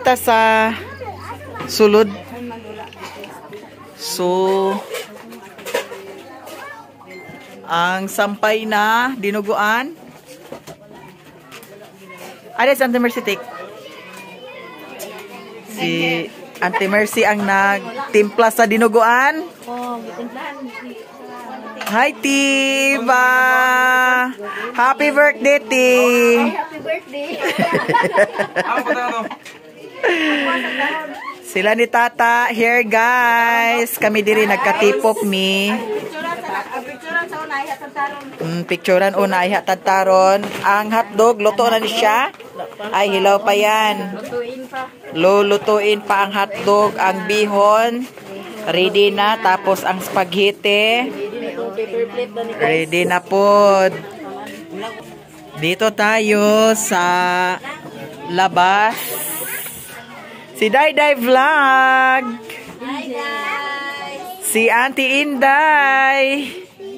ta sa sulod. So, ang sampay na dinuguan. Ano si Auntie Mercy take? Si Auntie Mercy ang nagtimpla sa dinuguan. Hi, Tiba! Happy birthday, Ti! Happy birthday! Sila ni Tata here, guys. Kami diri nagkatipok mi. Picturean una ay hatataron. Ang hotdog, luto na ni siya. Ay, hilaw pa yan. Lulutuin pa ang hotdog. Ang bihon, ready na. Tapos ang spaghetti, ready na po. Dito tayo sa labas. Si Dayday Vlog. Hi guys! Si Auntie Inday.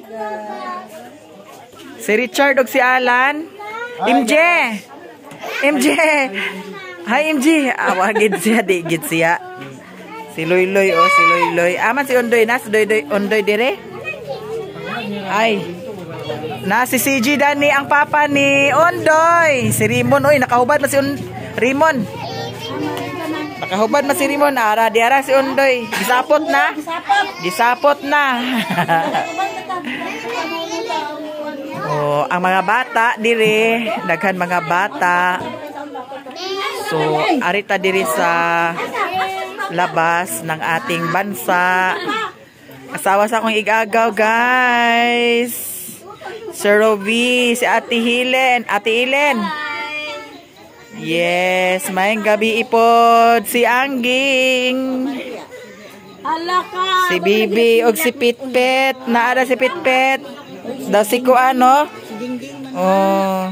Si Richard og si Alan. MJ. MJ. Hi MJ. Awagid siya, di gid siya. Si Loyloy oh, si Loyloy. Aman si Ondoy na, si Ondoy dire. Ay. Na si CG Dani ang papa ni Ondoy. Si Rimon oy, nakahubad man si Rimon. Nakahubad man si Rimon. Ara di ara si Ondoy. Gisapot na. Gisapot na. Oh, ang mga bata dire, daghan mga bata. So, arita diri sa labas ng ating bansa. Asawa sa akong igagaw, guys. Sir Roby, si Ate Hilen. Ate Hilen. Yes, mayang gabi ipod. Si Angging. Si Bibi og si Pitpet. Naara si Pitpet. Daw si Kuano. Oh.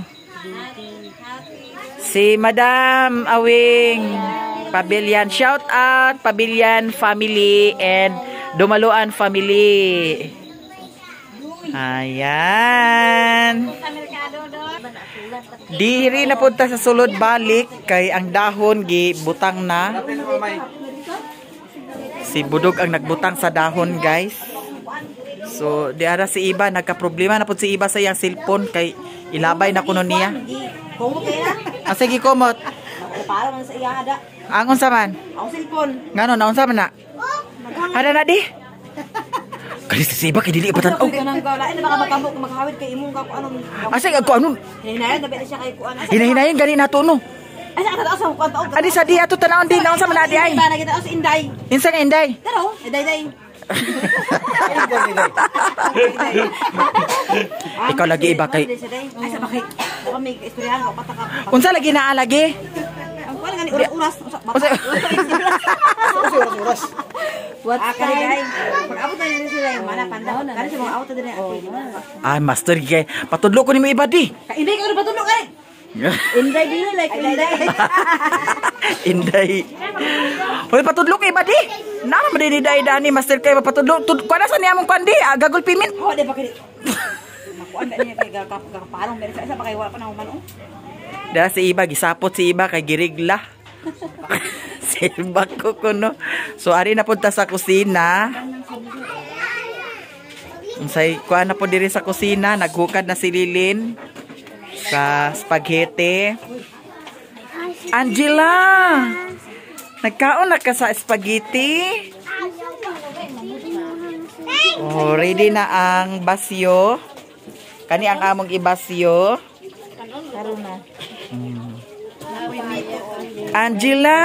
Si Madam Awing Pabilian. Shout out Pabilian family and Dumaluan family. Ayan. Diri na punta sa sulod balik kay ang dahon gibutang na. Si Budog ang nagbutang sa dahon, guys. So, di ara si Iba nagka-problema na pud si Iba sa iyang cellphone kay ilabay na kuno niya. Sige komot. Para man sa iya ada. Angon sa man? Ang cellphone. Ngano naon sa man na? Ada na di. Kali si Iba kay dili patan. Oh, kanang lain na baka magkambok maghawid kay imong ka ano. Asa ako ano? Hinahin na siya kay kuan. Hinahin gani nato no. Ay sa kada sa kuan taog. Adi sa di ato tanawon di naon sa man adi ay. Para kita sa Inday. Insa nga Inday? Pero, Inday. Ikaw lagi Iba kay. Ay sa bakit? Baka may istoryahan ko pataka. Unsa lagi naa lagi? Ang kuan gani uras. Uras. What time? Pag-abot na nila sila yung mana pandahon. Kaya sa mga auto din Ay, master kay patudlo ko ni mo Iba di. Inday ka rin patulog eh. Inday din like Inday. Inday. Hoy patudlo kay Iba di. Na man di dani master kay patudlo. Kuana sa niya mong kandi, gagol pimin. Oh, di ba kay. Makuan na niya kay gagapalong pero sa pa kay wala pa na humano. Dara si Iba gisapot si Iba kay girigla. Silbak ko kuno. So ari na punta sa kusina. Unsay kuan na po diri sa kusina, naghukad na si Lilin sa spaghetti. Angela, nagkaon na ka sa spaghetti? Oh, ready na ang basyo. Kani ang among ibasyo. Karon na. Angela.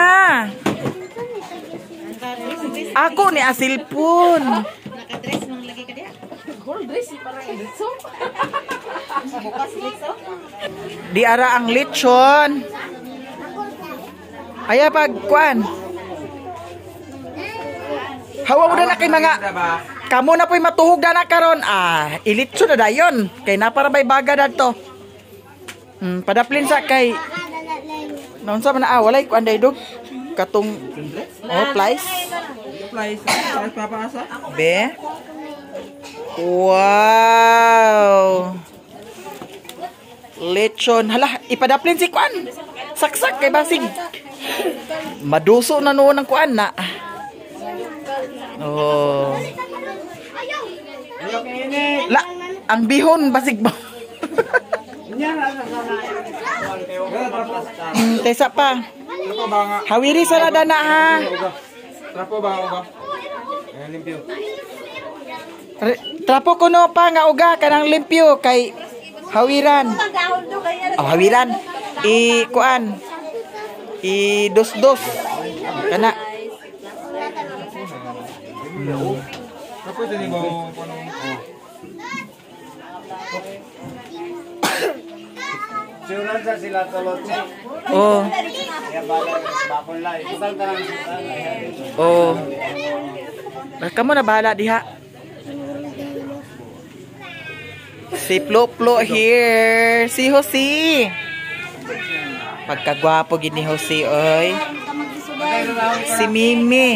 Ako ni asilpon. Naka-dress nang lagi ka diha. Whole dress parang editso. Bukas litso. Di ara ang lechon. Aya pagkuan. Hawa mo na kay mga kamo na po'y matuhog na na karon. Ilitso na dayon. Kay naparabay baga dadto. Padaplin sa kay naon sa man walay kuan day dog. Katong plies. Plies papaasa. Be. Wow. Lechon. Hala, ipadaplin si kuan. Saksak kay basig. Maduso na noon ang kuan na. Oh. La, ang bihon basig ba? Tesa pa. Hawiri sa nada na ha. Trapo ba? Limpyo. Trapo kuno pa nga uga kanang limpyo kay hawiran. Oh, hawiran. Kuan. Dos-dos. Kana. Trapo din mo kuno. Sa sila tolot. Oh. Oh. Kamu na bahala diha. Si Plo here. Si Jose. Pagkagwapo gid ni Jose oy. Si Mimi.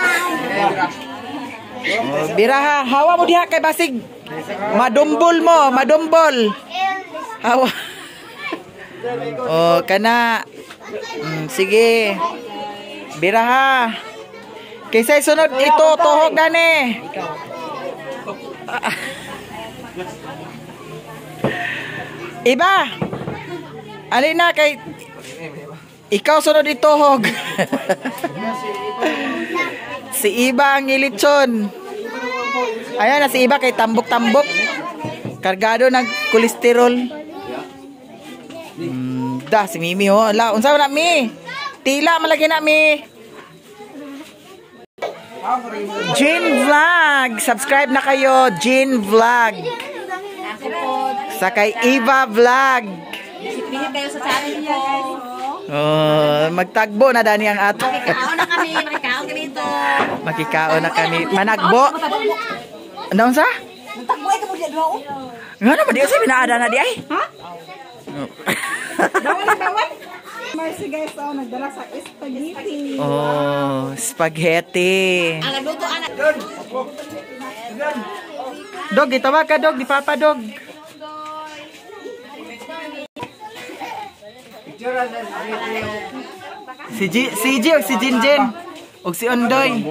Oh, biraha, hawa mo diha kay basig. Madumbol mo, madumbol. Hawa. Oh, kana. Sige. Biraha. Kaysa sunod ito, tuhog gani. Iba. Alina kay ikaw sunod ituhog. Si Iba ang ilitson. Ayan na si Iba kay tambok-tambok. Kargado ng kolesterol. Si Mimi ho. Ala, unsa na mi? Tila malagi na mi. Jean Vlog. Subscribe na kayo. Jean Vlog. Sa kay Eva Vlog. Bili kayo sa channel ko. Oh, magtagbo na dani ang ato. Makikaon na kami dito. Makikaon na kami. Managbo. Ano sa? Tagbo ay kamo diya duha. Nga naman di sa binaada na di ay. Ha? Bawal. Mercy guys, nagdala sa spaghetti. Oh, spaghetti. Ang nagluto anak. Dog, gitawa ka dog, di Papa dog. Si G o si Jinjin o si Ondoy.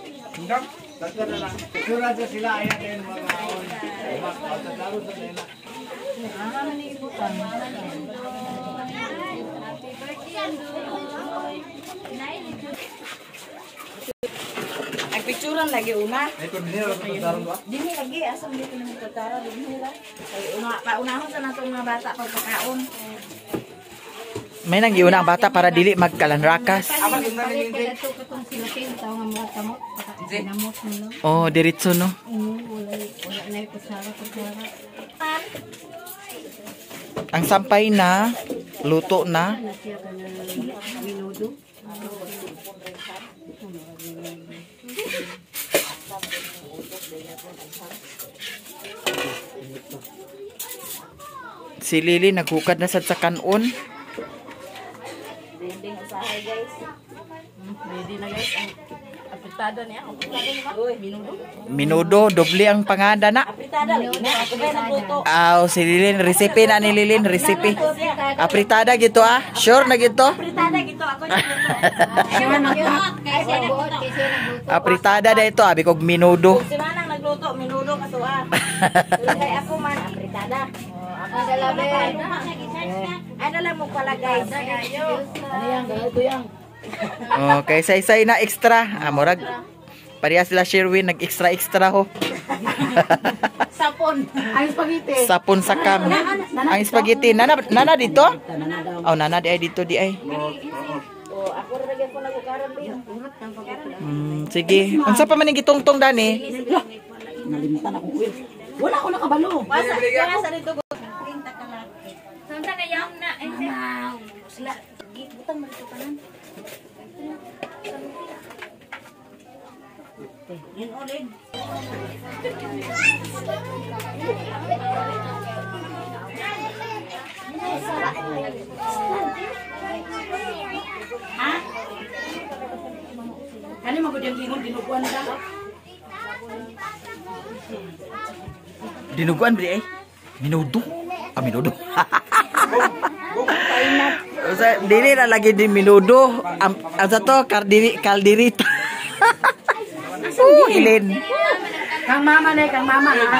Picturean lagi una. Dini lagi asam dito ng tutara dinhi ra. Paunahon sa natong mga bata pagkakaon. May nanggiuna ang bata para dili magkalanrakas. Oh, diretso no. Ang sampay na, luto na. Si Lily naghukad na sad sa kanon. Dinding usahay guys. Ready na guys. Apritada niya. Uy, minudo. Minudo, doble ang pangada na. Apritada lagi na. Ako ba nagluto? Si Lilin, recipe na ni Lilin, recipe. Apritada gito ah. Sure na gito? Apritada gito ako nagluto. Apritada da ito, abi kog minudo. Si Manang nagluto, minudo kaso ah. Kay ako man apritada. Ako dalabe. Ano lang mo pala guys. Ano yan, ganito yan. Okay, say na extra. Murag parehas sila Sherwin nag-extra ho. Sapon. Ang spaghetti. Sapon sa kam. Ang spaghetti nana dito? Oh, nana di ay dito di ay. Ako ra gyud ko nagukaron din. Sige. Unsa pa man ning gitungtong dani? Nalimutan ako. Wala ko nakabalo. Wala sa dito. Sunta na yam na. Sila gitbutang mo dito kanan. Yun ulit. Ha? Kani magudang lingon dinuguan ka? Dinuguan bri ay. Minudo. Minudo. Dili na lagi di minudo. Ang sa to, kaldirita. Ilin. Kang mama na, kang mama ha.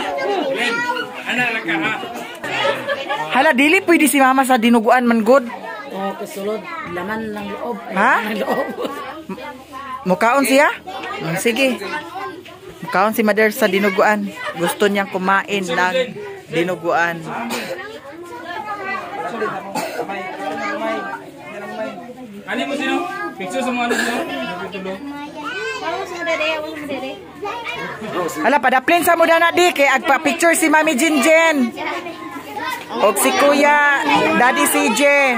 Hala, dili pwede si mama sa dinuguan man good. Oh, kasulod, laman ng loob. Ha? Loob. Mukaon siya? Sige. Mukaon si mother sa dinuguan. Gusto niyang kumain ng dinuguan. Ano mo sino? Picture sa mga ano sino? Hala, padaplin sa muda na di. Kaya agpa-picture si Mami Jinjen. O si Kuya, Daddy CJ.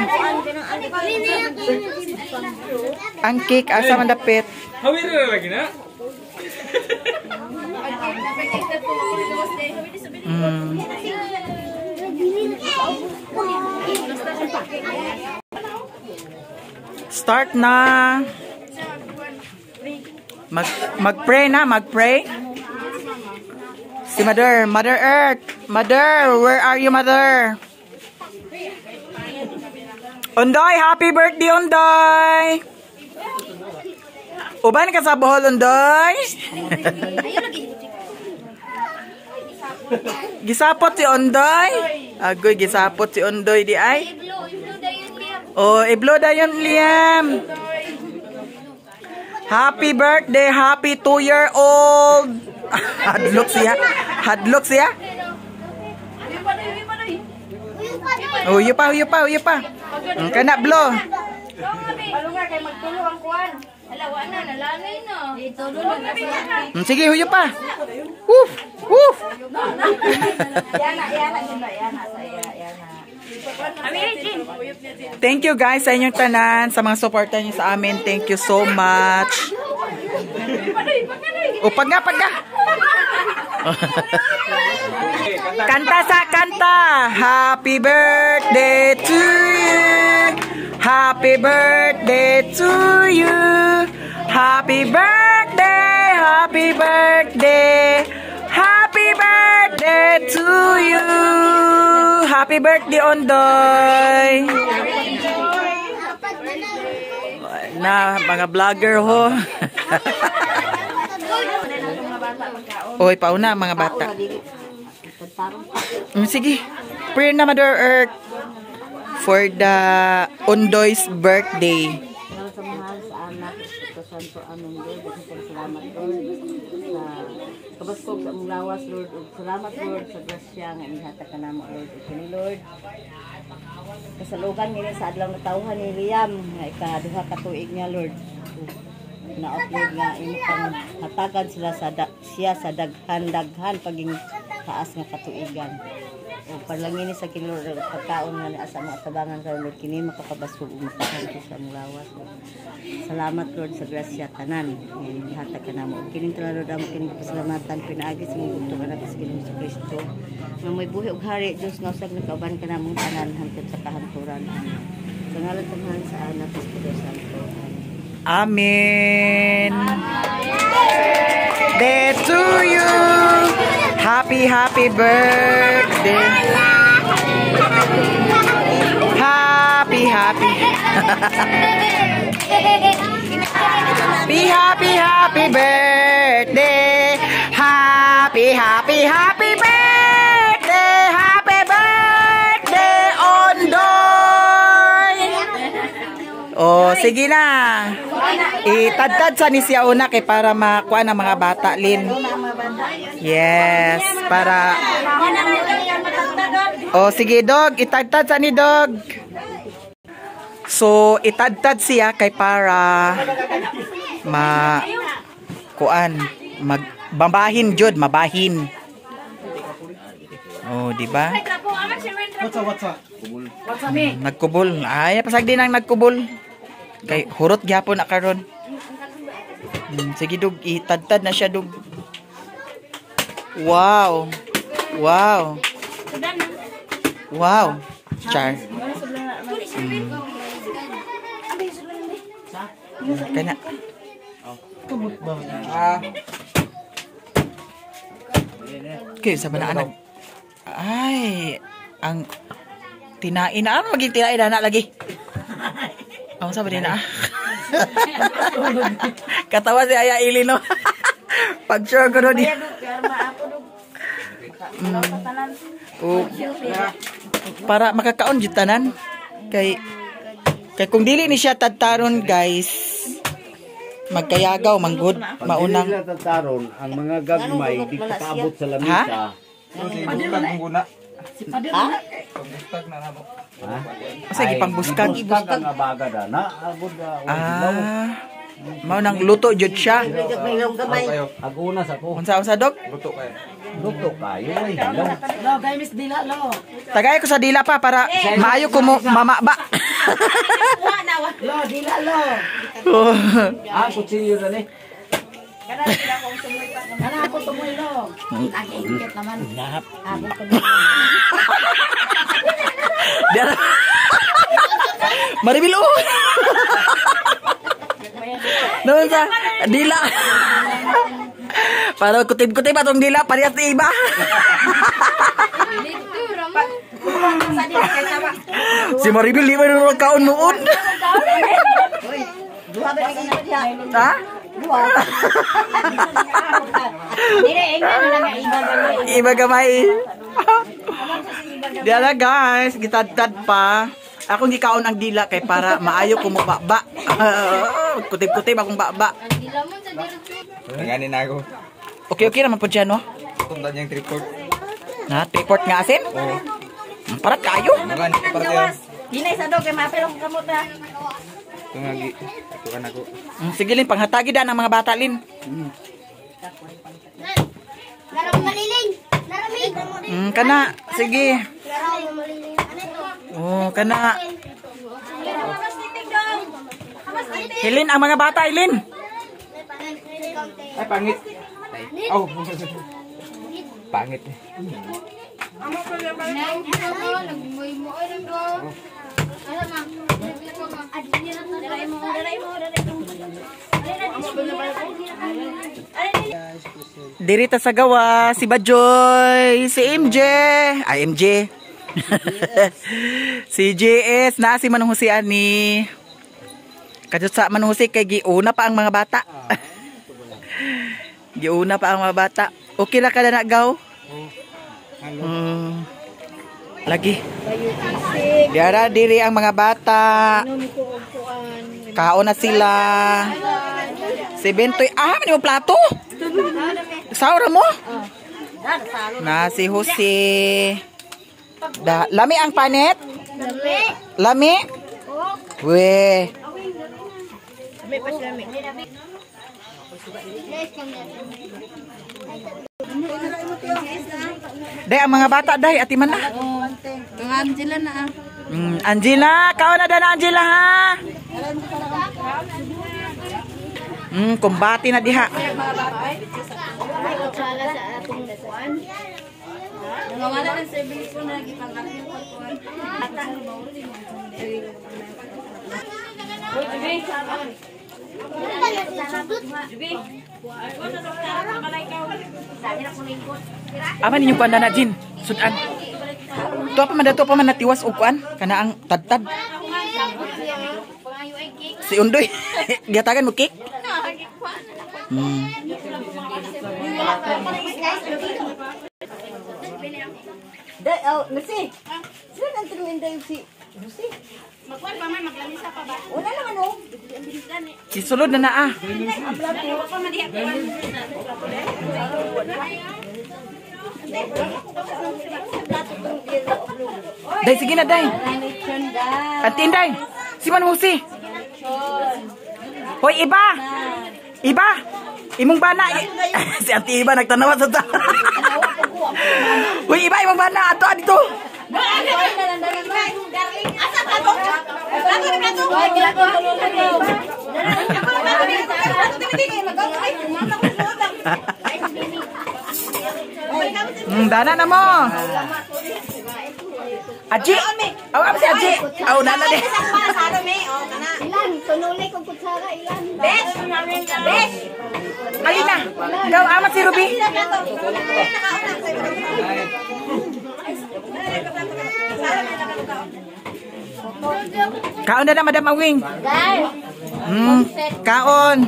Ang cake, asa man dapit. Hawir na lagi na. Start na. Mag-pray na, mag-pray. Si Mother Earth. Mother, where are you, Mother? Undoy, happy birthday, Undoy. Uban ka sa Bohol, Undoy. Gisapot si Undoy. Agoy, gisapot si Undoy di ay. Oh, iblo dayon Liam. Happy birthday, happy 2-year-old. Hadlok siya. Hadlok siya. Oh, huyo pa. Kana blo. Palunga kay magtulo ang kuan. Alawa na, nalanay na. Dito na. Sige, huyo pa. Woof, woof. Yana. Thank you guys sa inyong tanan, sa mga suporta niyo sa amin. Thank you so much. O, pag nga. Kanta sa kanta. Happy birthday to you. Happy birthday to you. Happy birthday. Happy birthday. Happy birthday to you. Happy birthday, Ondoy. Na, mga vlogger ho. Oy, pauna mga bata. Sige. Prayer na Mother Earth for the Ondoy's birthday. Sa mahal sa anak, sa santo aming Lord, salamat Lord sa kabaskog sa among lawas Lord, ug salamat Lord sa grasya nga ihatag kanamo Lord, ug kini Lord kasalugan nila sa adlaw na tawhan ni Liam nga ikaduha ka tuig niya Lord. Na-upload nga imo kang hatagan siya sa daghan paging taas nga katuigan. O palangin sa kilor pagkaon nga ni asa mo tabangan ka Lord kini makapabasog ug makahanto sa among lawas. Salamat Lord sa grasya tanan ihatag kanamo. Kini Lord amo kini pasalamatan pinaagi sa imong bugtong anak sa Ginoong Kristo. Nga may buhi ug hari Dios nga usab nakauban kanamong tanan hangtod sa kahanturan. Sa ngalan tanahan sa anak sa Espiritu Santo. Amen. Day to you. Happy birthday. Happy. Happy birthday. Happy birthday. Happy birthday, Ondoy. Oh, sige na. Itadtad sa ni siya una kay para makuha ng mga bata, Lin. Yes, para... Oh, sige, Dog. Itadtad sa ni Dog. So, itadtad siya kay para mabahin jud, mabahin. Oh, di ba? Nagkubol. Ay, pasag din ang nagkubol. Kay hurot gyapon na karon. Sige Dog, itadtad na siya Dog. Wow. Char. Kana. Okay, sa na anak. Ay, ang tinain na. Ano maging tinain na lagi? Ang sabi din na. Katawa si Aya Ilino. Pag sure ko doon. Para makakaon jud tanan. Kay kung dili ni siya tadtaron guys, magkayagaw manggod maunang Pag tataron, ang mga gagmay di kaabot sa lamisa. Asa gipangbuskag. Buskag nga baga da na abot da. Mao nang luto jud siya. Aguna sa ko. Unsa dog? Luto kayo ay hilaw. Tagay ko sa dila pa para maayo ko mo mamaba. Kutsilyo na ni. Maribil naman sa dila. Para kutib-kutib atong dila parehas ni iba. Si Maribil di ba nung kaon noon? Ha? Iba gamay. Diala guys, gitad-tad pa. Akong gikaon ang dila kay para maayo ko mo baba. Kutib-kutib akong baba. Nanganin ako. Okay naman po dyan, no? Tundan niyang tripod. Na, tripod nga asin? Oo. Parat kayo. Nanganin ka para tayo. Hinay sa dog, kay mapilong kamot na. Tungagi. Tukan ako. Sige Lin, panghatagi dan ang mga bata Lin. Larang maliling. Laramig. Kana, sige. Larang maliling. Oh, kana. Hilin ang mga bata, Hilin. Ay, pangit. Oh, pangit. Dirita sa gawa, si Bajoy, si MJ. Ay, MJ. Si JS, na si Manunghusi ani. Kadto sa Manunghusi kay giuna pa ang mga bata. Giuna pa ang mga bata. Okay ra ka na gaw? Lagi. Diara diri ang mga bata. Kaon na sila. Si Bentoy, man yung plato. Saura mo? Na si Jose. Lami ang panet? Lami? We. Day, ang mga bata, day, atiman na. Ang Angela na Angela, kaon na na Angela ha. Kumbati na diha. Wala ng service ko na gipang-aral yung pagkuhan. Aman ninyong kuan na Jin. Sudan. Tuwa pa man natiwas og kuan kana ang tadtad. Si Undoy, gatagan mo cake. Merci. Sila nang turuin daw si Lucy. Magkuhan pa man, maglamisa pa ba? Wala naman oh. Isulod na naa. Day, sige na, Day. Antin, Day. Si Manhusi. Hoy, iba. Iba. Imong bana. Si Ati Iba nagtanawa sa ta. Hoy, iba, imong bana. Ato, dito. Asa ka to? Bago na to. Dana na mo. Aji. Aw, si Aji. Aw, nana de. Ilan, tunulay kong kutsara, ilan. Bes. Alina. Gaw amat si Ruby. Kaon na Madam Awing. Guys. Kaon.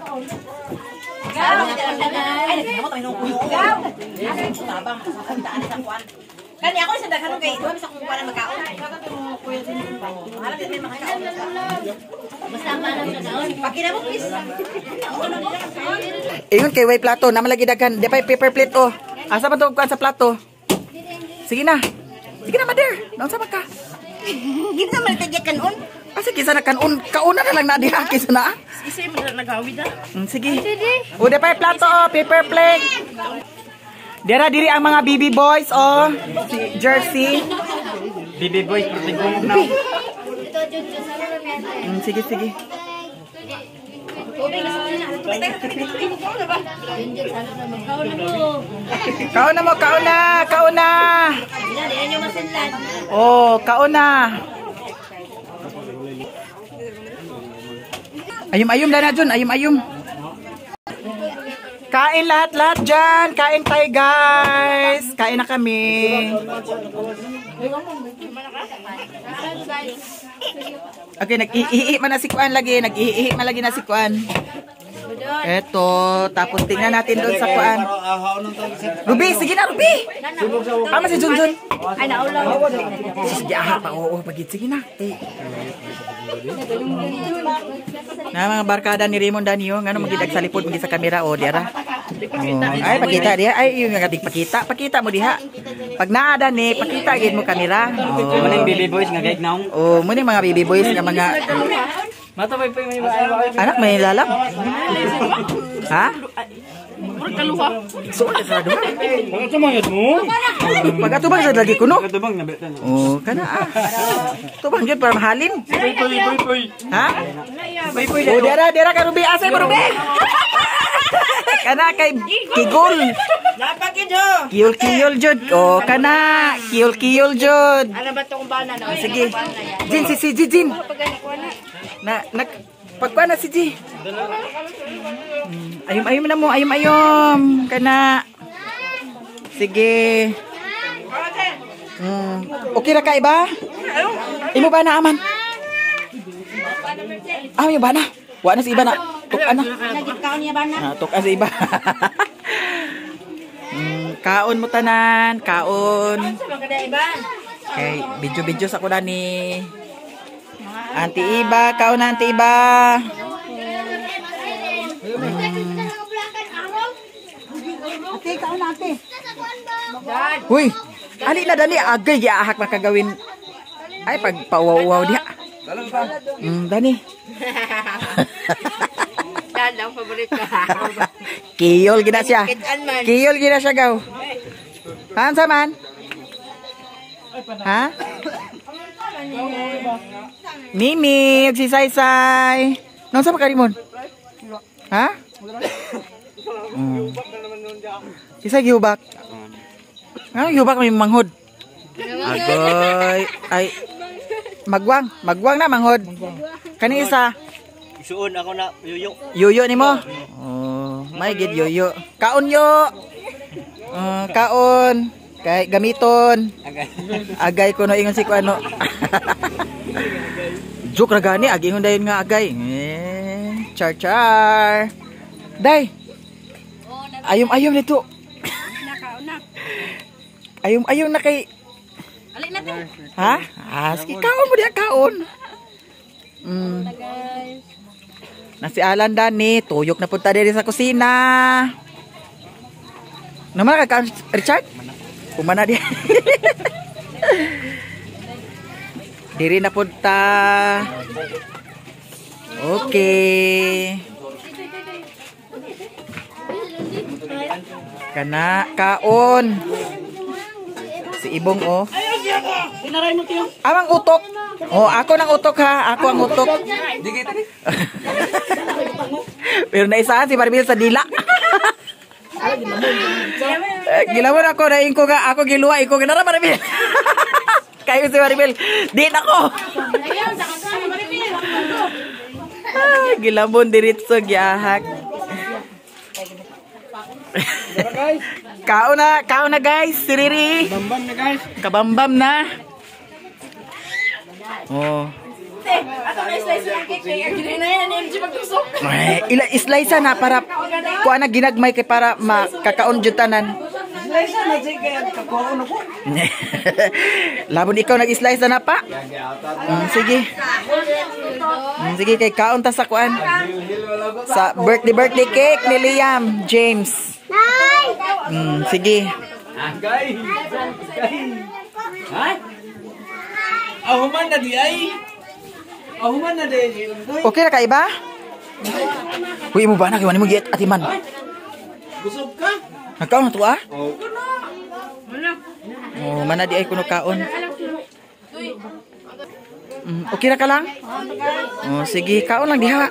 Kani ako sa daghan kay duha sa kung para magkaon. Basta man ang kaon. Pakira mo please. Ingon kay way plato na malagi daghan. Di pa paper plate oh. Asa man to kuan sa plato? Sige na. Sige na, Mother. Naunsa man ka? Gid na man tagya kanon. Asa kisa na kanon? Kauna na lang na diha kisa na. Isa mo nagawid na. Sige. O di pa plato oh, paper plate. Dira diri ang mga BB boys oh. Si Jersey. BB boys protigong na. Ito Jojo sa namin. Sige sige. Kaon na mo, kaon na, kaon na. Oh, kaon na. Ayum-ayum na Jun, ayum-ayum. Kain lahat-lahat dyan. Kain tayo guys. Kain na kami. Okay, nag-iihi man na si Kuan lagi. Nag-iihi man lagi na si Kuan. Eto, tapos tingnan natin doon sa Kuan. Ruby, sige na Ruby. Ama si Junjun. Ay, naulaw. Sige, aha pa. Oo, pagit. Sige na. Na mga barkada ni Raymond Danio, ngano magidag sa lipod magi sa kamera o diara. Ay pakita dia, ay yung ngadig pakita mo diha. Pag naada ni pakita gid mo kamera. Maning BB boys nga gayk naong. Oh, muni mga baby boys nga mga Matapay pa may anak may lalap. Ha? So, sa duha. Mga tumangit mo. Pag-atubang sa lagi kuno. Katubang na betan. Oh, kana ah. Tubang jud para mahalin. Poy. Ha? Oh, dera ka Ruby, asay mo Ruby. Kana kay Kigol. Kiyol jud. Oh, kana kiyol jud. Ano ba tong bana na? Sige. Jin si Jin. Na pagkuha na si Ji. Ayom na mo, ayom. Kana. Sige. Okay ra ka iba? Imo ba na aman? Yung ba na? Wa na si iba na. Tukan na. Nagikaon niya bana. Tukan si iba. Kaon mo tanan, kaon. Okay, video sa kuda ni Auntie Iba, kaon na Auntie Iba. Ate, kaon na ate. Uy, ali na dali agay giahak makagawin. Ay pagpawaw diha. Dani. Ang paborito. Kiyol gina siya. Kiyol gina siya gaw. Hansa man? Ha? Mimi, si Saysay. Nung sa makarimon? Ha? Si Say gihubak. Ano gihubak may manghod? Agoy. Ay. Magwang na manghod. Kani isa? Isuon ako na yuyo. Yuyo ni mo? Oh, may gid yuyo. Kaon yo. Kaon. Kay gamiton. Agay ko no ingon si ko ano. Joke ra gani agi ingon dayon nga agay. Char. Day. Ayom nito. Ayom na kay. Alin natin. Ha? Sige kaon mo diha kaon. Na si Alan Dani, tuyok na punta diri sa kusina. Naman ka Richard? Kumana dia. Diri na punta. Okay. Kana kaon. Si Ibong oh. Amang utok. Oh, ako nang utok ha. Ako ang utok. Pero naisahan si Maribel sa dila. Gilamon ako na ko nga ako giluwa iko ginara Maribel. Kayo si Maribel. Di nako. Gilamon diretso giahak. Kaon na guys, siriri. Bambam na guys. Kabambam na. Oh. Ato na slice ng cake. Kaya na yan, MJ magtusok. Slice na para kuha na ginagmay kay para makakaon jud tanan. Labon ikaw nag-slice na pa? Sige. Sige kay kaon ta sa kuan. Sa birthday cake ni Liam James. Sige. Ahuman na di ay. Ahuman na di. Okay na kaiba? Uy mo ba na kiwan mo giat atiman? Busog ka? Nagkaon na to ah? Oh, mana di ay kuno kaon. Okay na ka lang? Oh, sige, kaon lang diha.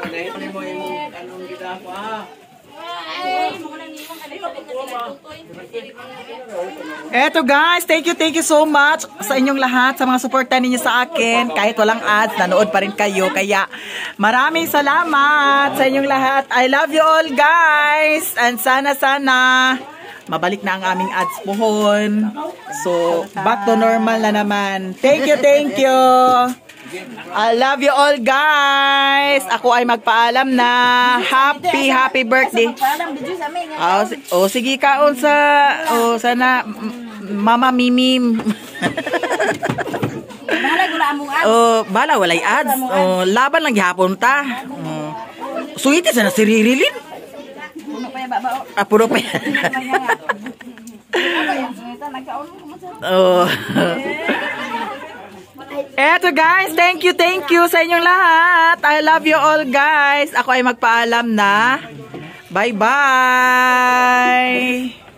Eto guys, thank you so much sa inyong lahat, sa mga suporta ninyo sa akin. Kahit walang ads, nanood pa rin kayo. Kaya maraming salamat sa inyong lahat. I love you all guys. And sana mabalik na ang aming ads pohon. So, back to normal na naman. Thank you. I love you all guys. Ako ay magpaalam na. Happy birthday. Sige kaon sa sana Mama Mimim. Bala walay ads. Laban lang gihapon ta. Suwiti sana si Ririlin. Puro pa. Eto guys, thank you sa inyong lahat. I love you all guys. Ako ay magpaalam na. Bye-bye.